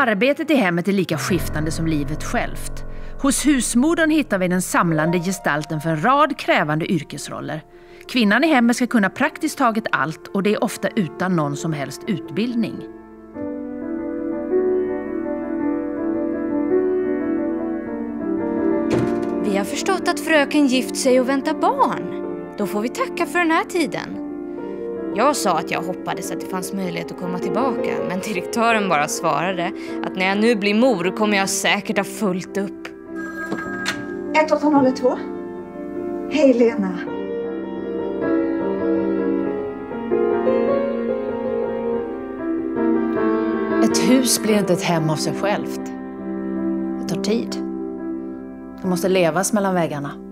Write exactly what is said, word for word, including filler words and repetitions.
Arbetet i hemmet är lika skiftande som livet självt. Hos husmodern hittar vi den samlande gestalten för en rad krävande yrkesroller. Kvinnan i hemmet ska kunna praktiskt taget allt och det är ofta utan någon som helst utbildning. Vi har förstått att fröken gift sig och väntar barn. Då får vi tacka för den här tiden. Jag sa att jag hoppades att det fanns möjlighet att komma tillbaka, men direktören bara svarade att när jag nu blir mor kommer jag säkert ha fullt upp. ett åtta noll två. Hej Lena. Ett hus blir inte ett hem av sig självt. Det tar tid. Det måste levas mellan väggarna.